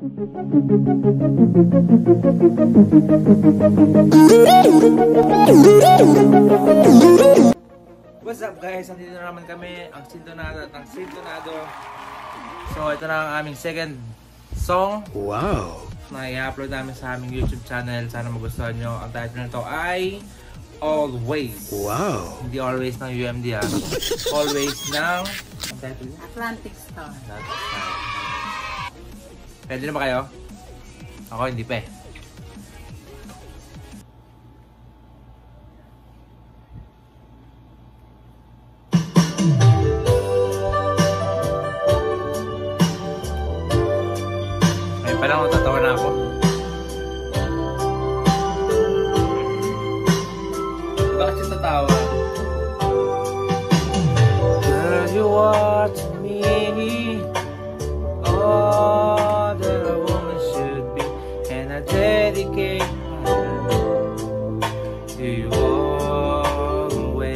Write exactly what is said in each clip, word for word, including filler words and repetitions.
What's up guys? Nandito na naman kami, ang Sintonado at ang Sintonado. So ito na ang aming second song. Wow! Na i-upload namin sa aming YouTube channel. Sana magustuhan nyo. Ang title nito ay Always. Wow! Hindi always ng U M D ah. Always ng Atlantic Star. Atlantic Star. Pwede na ba kayo? Ako hindi pa eh. Ngayon pa lang matatawa na ako. Bakit siya tatawa? Girl, you are to me all that a woman should be, and I dedicate my life to you always.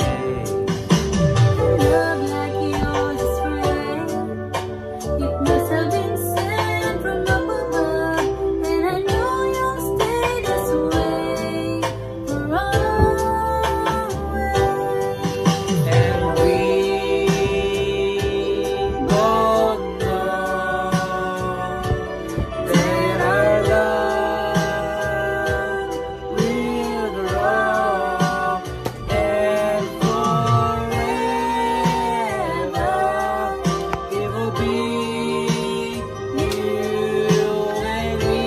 Love like yours is rare. It must have been sent from up above, and I know you'll stay this way for always. And we both know that our love will grow, and forever it will be you and me.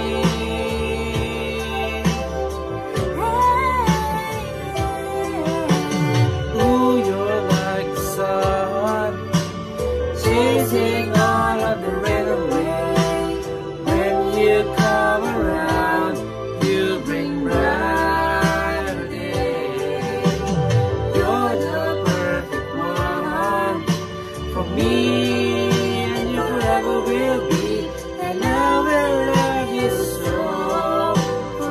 Ooh, you're like the sun, chasing all of the rhythm away. When you come around, you bring brighter days. You're the perfect one for me, and you forever will be. And I will love you so for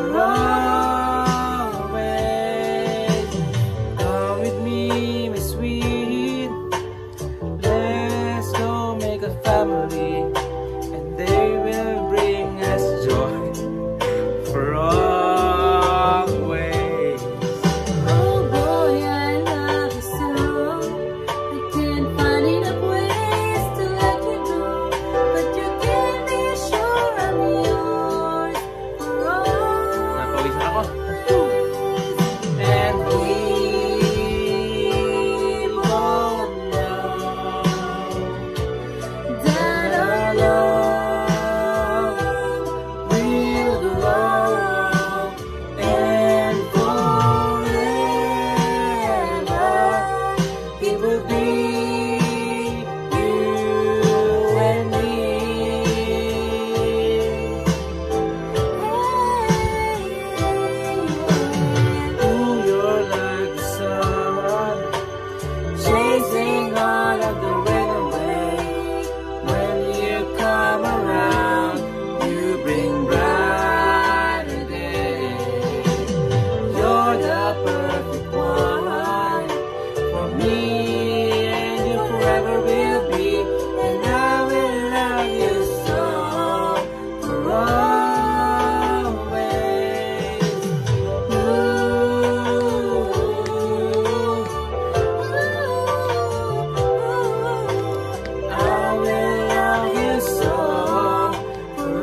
always. Come with me, my sweet. Let's go make a family, and they will bring us joy for always. Oh boy, I love you so. I can't find enough ways to let you know, but you can be sure I'm yours for Napawisan ako. always. And we both know That our love will grow, and forever it will be you and me. Ooh, you're like the sun, chasing all of the rain away. When you come around, you bring brighter days. You're the perfect one for me, and you forever will be. And I will love you so for always. I will love you so for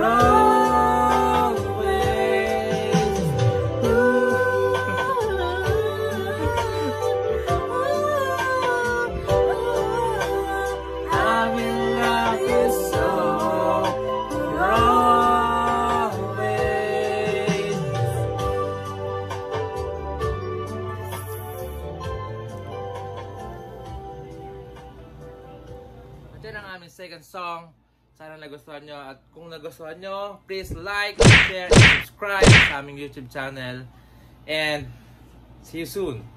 always. I will love you so for always. Ito na ang aming second song. Sana nagustuhan nyo. At kung nagustuhan nyo, please like, share, and subscribe sa aming YouTube channel. And see you soon.